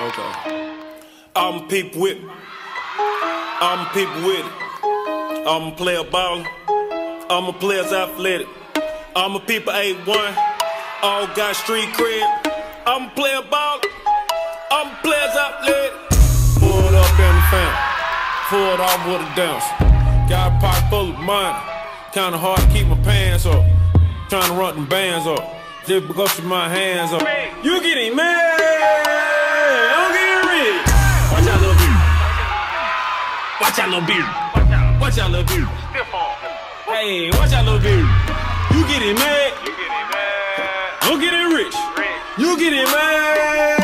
Okay. I'm people with me. I'm people with it. I'm a player baller. I'm a player's athletic. I'm a people A1. All got street cred. I'm a player baller. I'm a player's athletic. Pulled up in the family. Pulled off with a dance. Got a pocket full of money. Kinda hard to keep my pants up. Trying to run them bands up. Just because of my hands up. You getting mad? I'm getting rich. Watch out, little beauty. Watch out, little beauty. Watch out, little beauty. Hey, watch out, little beauty. You getting mad? I'm getting rich. You getting mad?